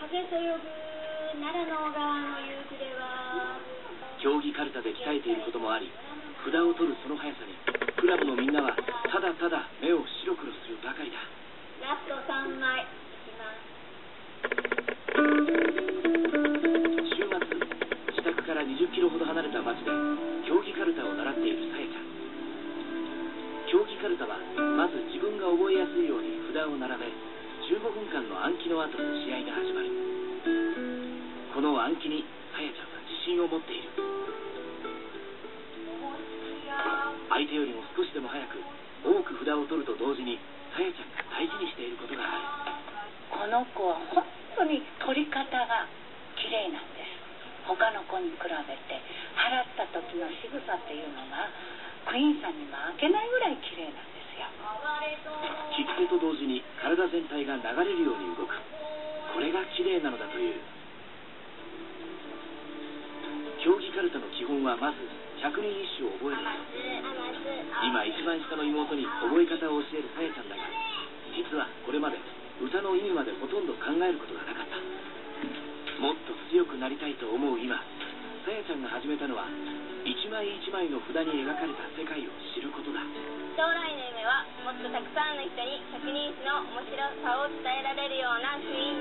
風そよぐ奈良の川の夕暮れは。 競技かるたで鍛えていることもあり、札を取るその速さにクラブのみんなはただただ目を白黒するばかりだ。 ラスト3枚いきます。 週末、自宅から20キロほど離れた町で競技かるたを習っているさやちゃん。競技かるたはまず自分が覚えやすいように札を並べ、15分間の暗記の後試合が始まる。この暗記にさやちゃんは自信を持っている。相手よりも少しでも早く多く札を取ると同時にさやちゃんが大事にしていることがある。 この子は本当に取り方が綺麗なんです。他の子に比べて払った時の仕草っていうのがクイーンさんに負けないぐらい綺麗なんですよ。 利き手と同時に体全体が流れるように動く。これが綺麗なのだという。競技かるたの基本はまず百人一首を覚えること。今一番下の妹に覚え方を教えるさやちゃんだが、実はこれまで歌の意味までほとんど考えることがなかった。もっと強くなりたいと思う今、さやちゃんが始めたのは一枚一枚の札に描かれた世界を知ることだ。 将来の夢はもっとたくさんの人に百人一首の面白さを伝えられるようなクイーン